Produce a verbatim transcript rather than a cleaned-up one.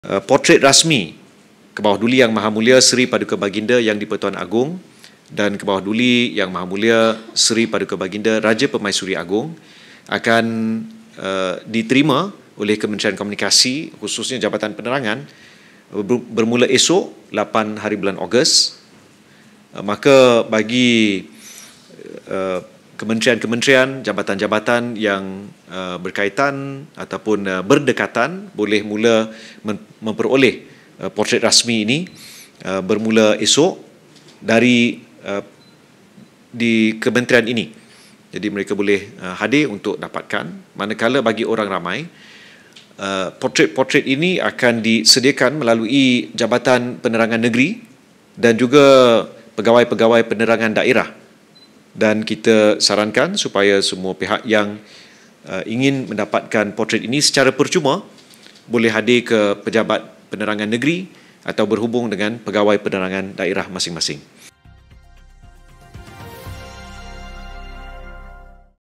Uh, portret rasmi Kebawah Duli Yang Maha Mulia Seri Paduka Baginda Yang di-Pertuan Agong dan Kebawah Duli Yang Maha Mulia Seri Paduka Baginda Raja Permaisuri Agong akan uh, diterima oleh Kementerian Komunikasi, khususnya Jabatan Penerangan, bermula esok lapan hari bulan Ogos. Uh, maka bagi uh, kementerian-kementerian, jabatan-jabatan yang uh, berkaitan ataupun uh, berdekatan boleh mula mem- memperoleh uh, portret rasmi ini uh, bermula esok dari uh, di kementerian ini. Jadi mereka boleh uh, hadir untuk dapatkan. Manakala bagi orang ramai, uh, portret-portret ini akan disediakan melalui Jabatan Penerangan Negeri dan juga pegawai-pegawai penerangan daerah. Dan kita sarankan supaya semua pihak yang uh, ingin mendapatkan portret ini secara percuma boleh hadir ke Pejabat Penerangan Negeri atau berhubung dengan pegawai penerangan daerah masing-masing.